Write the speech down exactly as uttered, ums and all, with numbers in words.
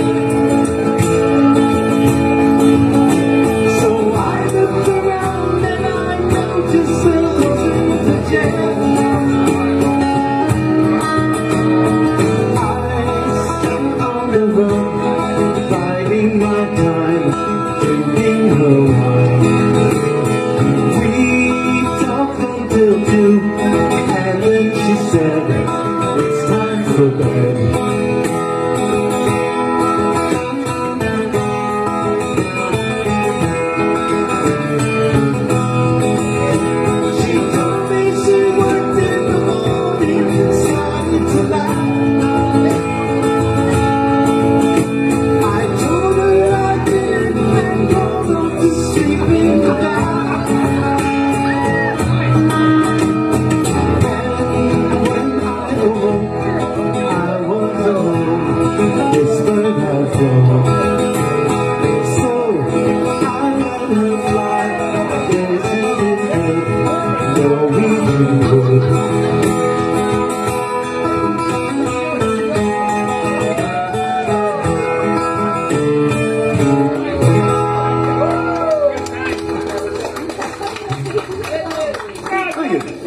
Biding my time, drinking her wine. We talked until two, and then she said, it's time for bed. This bird had flown, so I let her fly. Isn't it good? Norwegian Wood. Thank you.